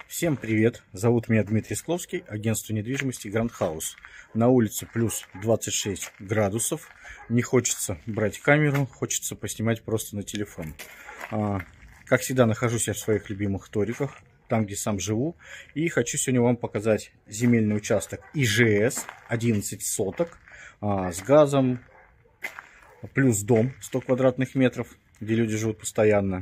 Всем привет! Зовут меня Дмитрий Скловский, агентство недвижимости Grand House. На улице плюс 26 градусов. Не хочется брать камеру, хочется поснимать просто на телефон. Как всегда, нахожусь я в своих любимых ториках, там, где сам живу. И хочу сегодня вам показать земельный участок ИЖС, 11 соток, с газом, плюс дом 100 квадратных метров, где люди живут постоянно.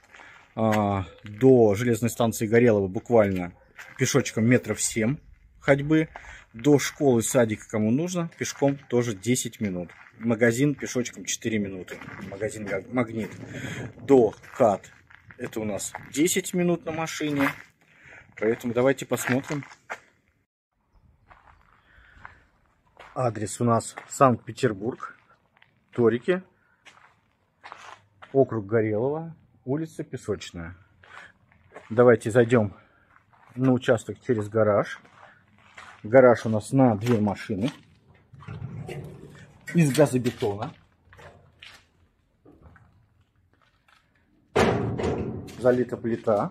До железной станции Горелого буквально пешочком метров 7 ходьбы. До школы, садика, кому нужно, пешком тоже 10 минут. Магазин пешочком 4 минуты. Магазин Магнит. До КАТ это у нас 10 минут на машине. Поэтому давайте посмотрим. Адрес у нас Санкт-Петербург, Торики, округ Горелого, улица Песочная. Давайте зайдем на участок через гараж. Гараж у нас на 2 машины. Из газобетона. Залита плита.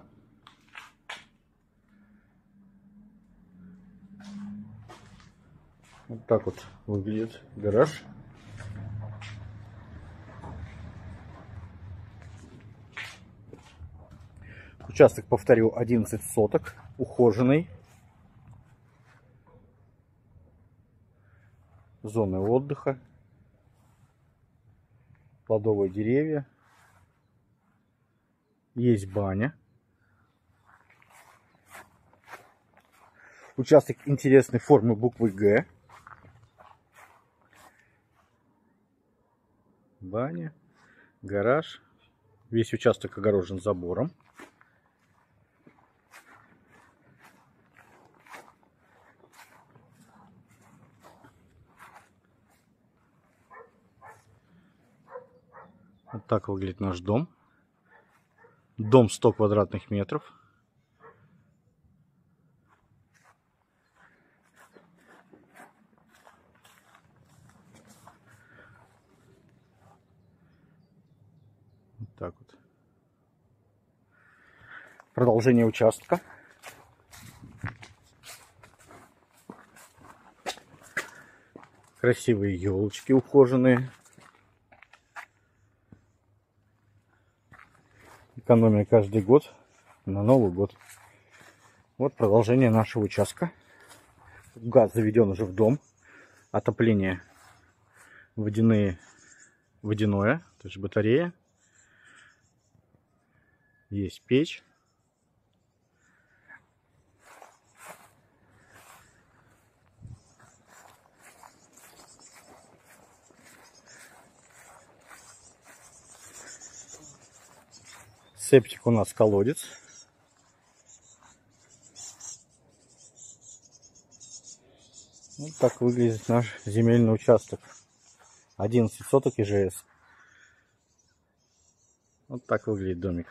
Вот так вот выглядит гараж. Участок, повторю, 11 соток, ухоженный. Зоны отдыха. Плодовые деревья. Есть баня. Участок интересной формы буквы Г. Баня. Гараж. Весь участок огорожен забором. Вот так выглядит наш дом. Дом 100 квадратных метров. Вот так вот. Продолжение участка. Красивые елочки ухоженные. Экономия каждый год на Новый год. Вот продолжение нашего участка. Газ заведен уже в дом. Отопление водяное, то есть батарея. Есть печь. Септик у нас колодец. Вот так выглядит наш земельный участок. 11 соток ИЖС. Вот так выглядит домик.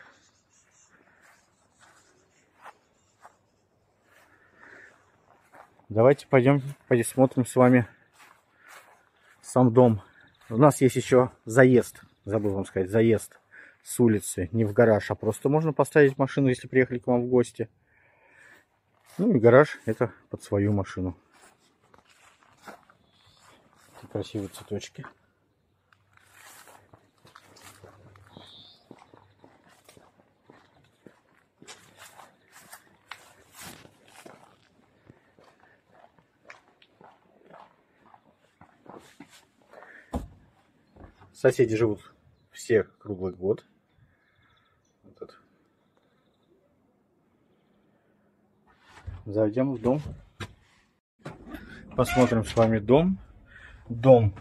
Давайте пойдем посмотрим с вами сам дом. У нас есть еще заезд. Забыл вам сказать, заезд с улицы, не в гараж, а просто можно поставить машину, если приехали к вам в гости. Ну и гараж это под свою машину. Красивые цветочки. Соседи живут все круглый год. Зайдем в дом. Посмотрим с вами дом. Дом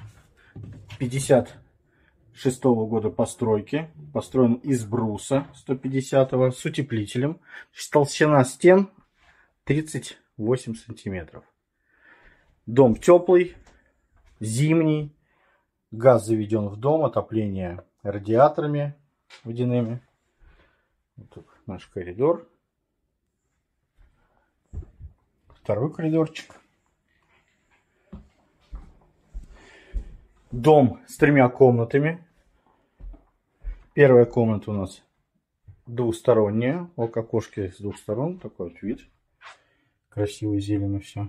56-го года постройки. Построен из бруса 150-го с утеплителем. Толщина стен 38 сантиметров. Дом теплый, зимний. Газ заведен в дом. Отопление радиаторами водяными. Вот тут наш коридор. Второй коридорчик. Дом с 3 комнатами. Первая комната у нас двухсторонняя. О, окошки с двух сторон. Такой вот вид. Красивый, зелено все.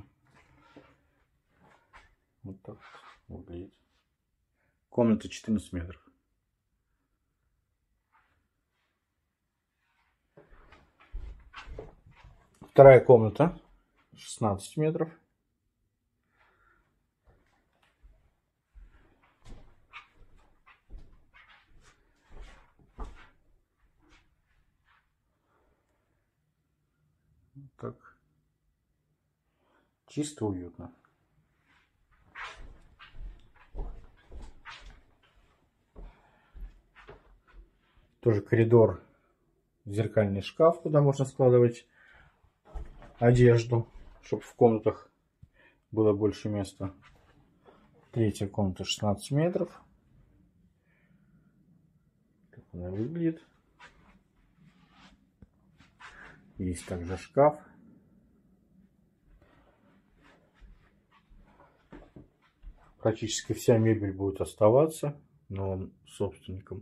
Вот так выглядит. Комната 14 метров. Вторая комната 16 метров. Так. Чисто, уютно. Тоже коридор, зеркальный шкаф, куда можно складывать одежду, чтобы в комнатах было больше места. Третья комната 16 метров. Как она выглядит. Есть также шкаф. Практически вся мебель будет оставаться новым собственником.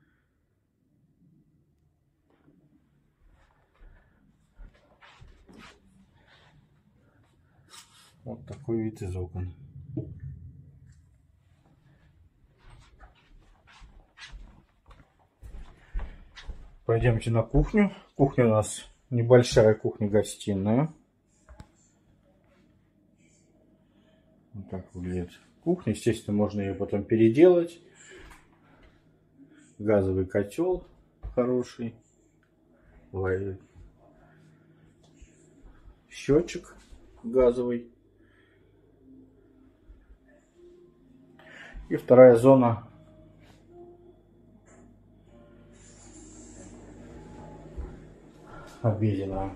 Вот такой вид из окон. Пойдемте на кухню. Кухня у нас небольшая кухня-гостиная. Вот так выглядит кухня. Естественно, можно ее потом переделать. Газовый котел хороший. Счетчик газовый. И вторая зона обеденная.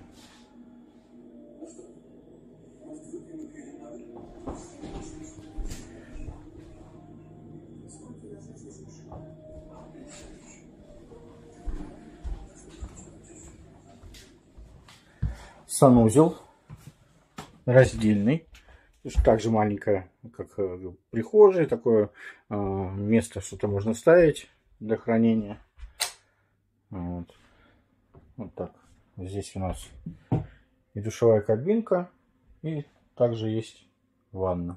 Санузел раздельный. Также маленькая, как прихожая, такое место, что-то можно ставить для хранения. Вот так. Здесь у нас и душевая кабинка, и также есть ванна.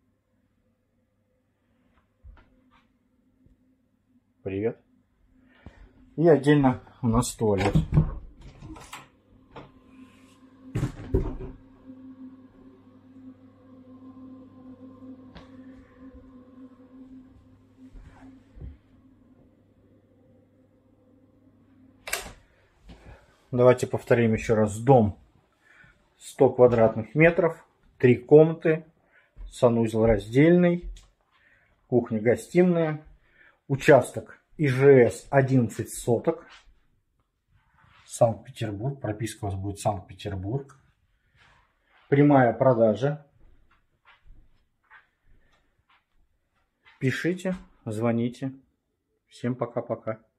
Привет. И отдельно у нас туалет. Давайте повторим еще раз. Дом 100 квадратных метров, 3 комнаты, санузел раздельный, кухня-гостиная, участок ИЖС 11 соток, Санкт-Петербург, прописка у вас будет Санкт-Петербург, прямая продажа. Пишите, звоните. Всем пока-пока.